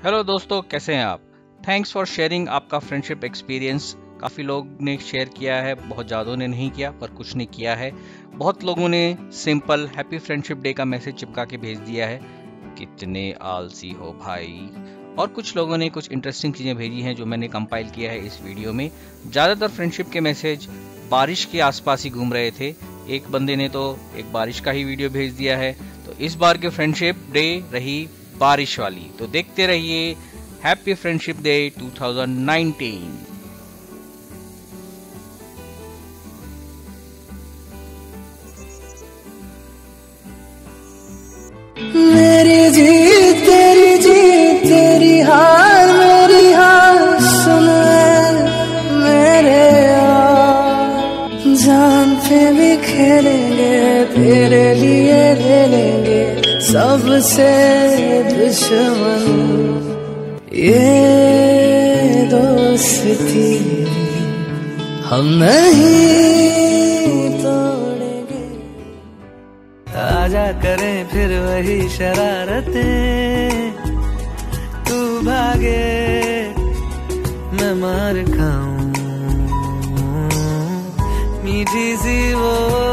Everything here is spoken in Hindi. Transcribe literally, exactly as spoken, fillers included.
हेलो दोस्तों, कैसे हैं आप? थैंक्स फॉर शेयरिंग आपका फ्रेंडशिप एक्सपीरियंस। काफ़ी लोग ने शेयर किया है, बहुत ज़्यादा ने नहीं किया पर कुछ ने किया है। बहुत लोगों ने सिंपल हैप्पी फ्रेंडशिप डे का मैसेज चिपका के भेज दिया है। कितने आलसी हो भाई। और कुछ लोगों ने कुछ इंटरेस्टिंग चीज़ें भेजी हैं जो मैंने कंपाइल किया है इस वीडियो में। ज़्यादातर फ्रेंडशिप के मैसेज बारिश के आसपास ही घूम रहे थे। एक बंदे ने तो एक बारिश का ही वीडियो भेज दिया है। तो इस बार के फ्रेंडशिप डे रही बारिश वाली। तो देखते रहिए happy friendship day two thousand nineteen. मेरी जीत तेरी जीत तेरी हार मेरी हार, सुन मेरे यार, जान पे भी खेलेंगे तेरे लिए ले लेंगे सबसे दुश्मन। ये दोस्ती हम नहीं तोड़ेंगे। आजा करें फिर वही शरारतें, तू भागे मैं मार खाऊं, मीठी सी वो